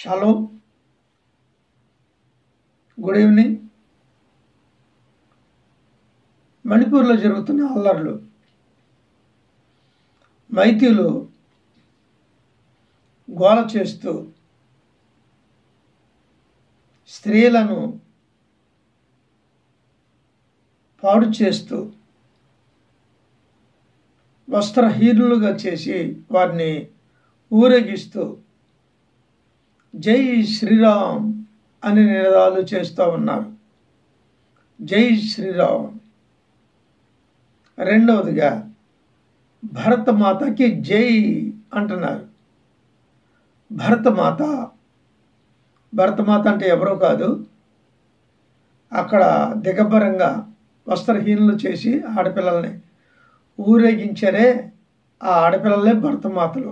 Shalom, good evening. మణిపూర్లో జరుగుతున్న అల్లర్లు, మైతీలు గోల చేస్తూ స్త్రీలను పాడు చేస్తూ వస్త్రహీనులుగా చేసి వారిని ఊరేగిస్తూ జై శ్రీరామ్ అని నినాదాలు చేస్తూ ఉన్నారు. జై శ్రీరామ్. రెండవదిగా భరతమాతకి జై అంటున్నారు. భరతమాత అంటే ఎవరో కాదు, అక్కడ దిగంబరంగా వస్త్రహీనులు చేసి ఆడపిల్లల్ని ఊరేగించారే, ఆ ఆడపిల్లలే భరతమాతలు.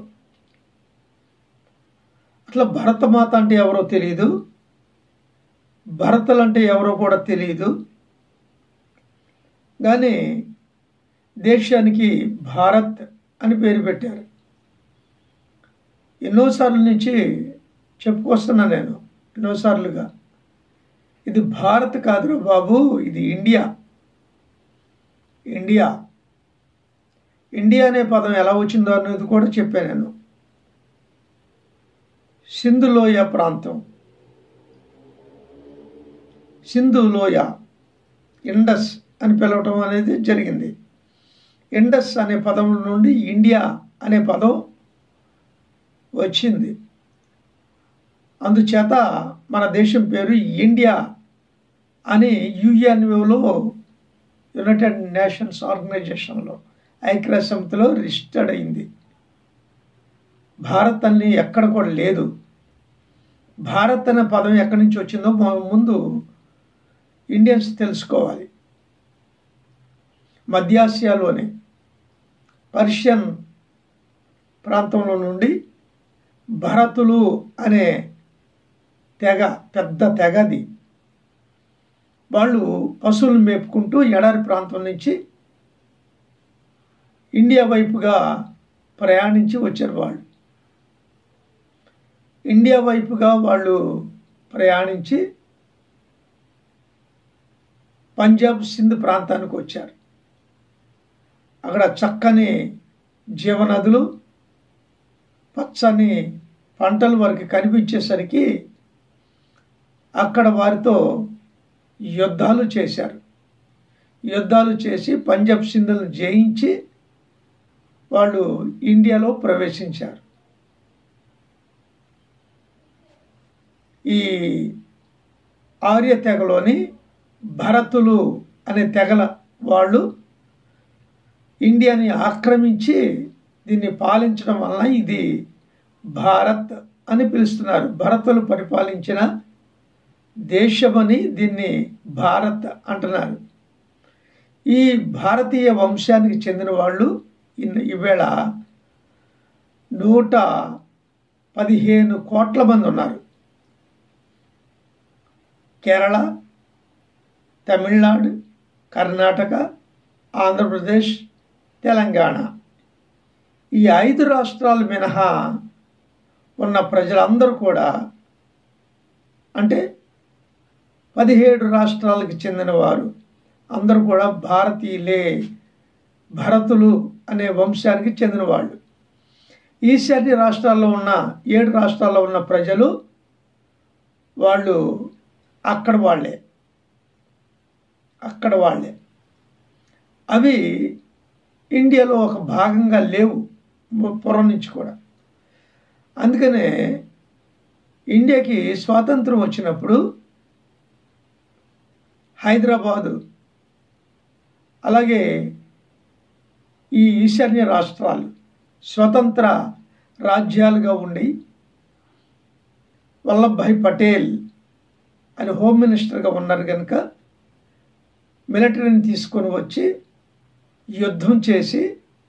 అట్లా భరతమాత అంటే ఎవరో తెలియదు, భరతలు అంటే ఎవరో కూడా తెలియదు. కానీ దేశానికి భారత్ అని పేరు పెట్టారు. ఎన్నోసార్లు నుంచి చెప్పుకొస్తున్నా నేను, ఎన్నోసార్లుగా, ఇది భారత్ కాదురా బాబు, ఇది ఇండియా. ఇండియా ఇండియా అనే పదం ఎలా వచ్చిందో అనేది కూడా చెప్పాను నేను. సింధు లోయ ప్రాంతం, సింధు లోయ, ఇండస్ అని పిలవటం అనేది జరిగింది. ఇండస్ అనే పదం నుండి ఇండియా అనే పదం వచ్చింది. అందుచేత మన దేశం పేరు ఇండియా అని యుఎన్ఓలో, యునైటెడ్ నేషన్స్ ఆర్గనైజేషన్లో, ఐక్యరాజ్య సమితిలో రిజిస్టర్డ్ అయింది. భారత్ అని ఎక్కడ కూడా లేదు. భారత్ అనే పదం ఎక్కడి నుంచి వచ్చిందో ముందు ఇండియన్స్ తెలుసుకోవాలి. మధ్యాసియాలోని పర్షియన్ ప్రాంతంలో నుండి భరతులు అనే తెగ, పెద్ద తెగది, వాళ్ళు పశువులు మేపుకుంటూ ఎడారి ప్రాంతం నుంచి ఇండియా వైపుగా ప్రయాణించి వచ్చారు. వాళ్ళు ఇండియా వైపుగా వాళ్ళు ప్రయాణించి పంజాబ్, సింధ్ ప్రాంతానికి వచ్చారు. అక్కడ చక్కని జీవనదులు, పచ్చని పంటలు వారికి కనిపించేసరికి అక్కడ వారితో యుద్ధాలు చేశారు. యుద్ధాలు చేసి పంజాబ్, సింధులను జయించి వాళ్ళు ఇండియాలో ప్రవేశించారు. ఈ ఆర్య తెగలోని భరతులు అనే తెగల వాళ్ళు ఇండియాని ఆక్రమించి దీన్ని పాలించడం వలన ఇది భారత్ అని పిలుస్తున్నారు. భరతులు పరిపాలించిన దేశమని దీన్ని భారత్ అంటున్నారు. ఈ భారతీయ వంశానికి చెందిన వాళ్ళు ఈవేళ 115 కోట్ల మంది ఉన్నారు. కేరళ, తమిళనాడు, కర్ణాటక, ఆంధ్రప్రదేశ్, తెలంగాణ, ఈ 5 రాష్ట్రాలు మినహా ఉన్న ప్రజలందరూ కూడా, అంటే 17 రాష్ట్రాలకు చెందిన వారు అందరూ కూడా భారతీయులే, భరతులు అనే వంశానికి చెందిన వాళ్ళు. ఈశాన్య రాష్ట్రాల్లో ఉన్న 7 రాష్ట్రాల్లో ఉన్న ప్రజలు వాళ్ళు అక్కడ వాళ్ళే. అవి ఇండియాలో ఒక భాగంగా లేవు పూర్వం నుంచి కూడా. అందుకనే ఇండియాకి స్వాతంత్రం వచ్చినప్పుడు హైదరాబాదు, అలాగే ఈ ఈశాన్య రాష్ట్రాలు స్వతంత్ర రాజ్యాలుగా ఉండి వల్లభాయ్ పటేల్ అని హోమ్ మినిస్టర్గా ఉన్నారు కనుక మిలిటరీని తీసుకొని వచ్చి యుద్ధం చేసి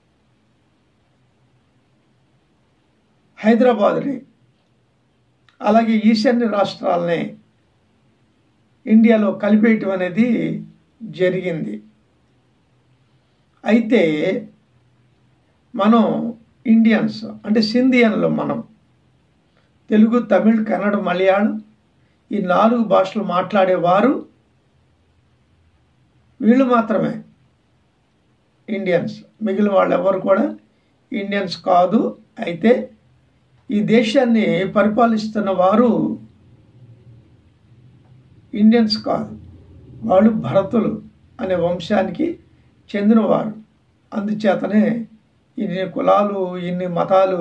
హైదరాబాద్ని, అలాగే ఈశాన్య రాష్ట్రాలని ఇండియాలో కలిపేయటం అనేది జరిగింది. అయితే మనం ఇండియన్స్ అంటే సింధియన్లు, మనం తెలుగు, తమిళ్, కన్నడ, మలయాళం ఈ 4 భాషలు మాట్లాడేవారు వీళ్ళు మాత్రమే ఇండియన్స్. మిగిలిన వాళ్ళు ఎవరు కూడా ఇండియన్స్ కాదు. అయితే ఈ దేశాన్ని పరిపాలిస్తున్న వారు ఇండియన్స్ కాదు, వాళ్ళు భరతులు అనే వంశానికి చెందినవారు. అందుచేతనే ఇన్ని కులాలు, ఇన్ని మతాలు,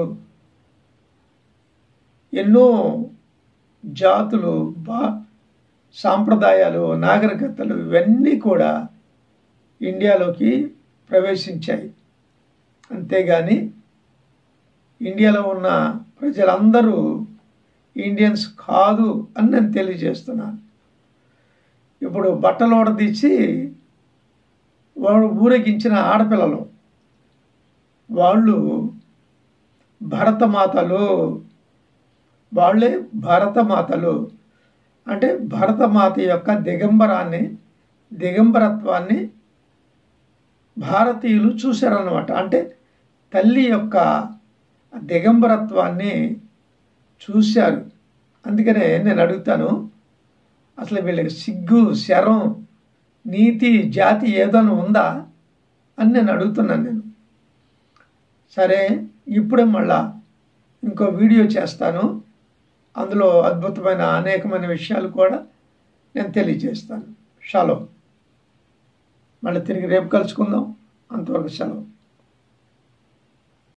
ఎన్నో జాతులు, సాంప్రదాయాలు, నాగరికతలు ఇవన్నీ కూడా ఇండియాలోకి ప్రవేశించాయి. అంతేగాని ఇండియాలో ఉన్న ప్రజలందరూ ఇండియన్స్ కాదు అని నేను తెలియజేస్తున్నాను. ఇప్పుడు బట్టలు ఓడదీసి వాడు ఊరేగించిన ఆడపిల్లలు వాళ్ళు భరతమాతలు, వాళ్ళే భరతమాతలు. అంటే భరతమాత యొక్క దిగంబరత్వాన్ని భారతీయులు చూశారన్నమాట. అంటే తల్లి యొక్క దిగంబరత్వాన్ని చూశారు. అందుకనే నేను అడుగుతాను, అసలు వీళ్ళకి సిగ్గు, శరం, నీతి, జాతి ఏదైనా ఉందా అని నేను అడుగుతున్నాను. నేను సరే, ఇప్పుడే మళ్ళా ఇంకో వీడియో చేస్తాను. అందులో అద్భుతమైన అనేకమైన విషయాలు కూడా నేను తెలియజేస్తాను. షాలోమ్. మళ్ళీ తిరిగి రేపు కలుసుకుందాం. అంతవరకు సెలవు.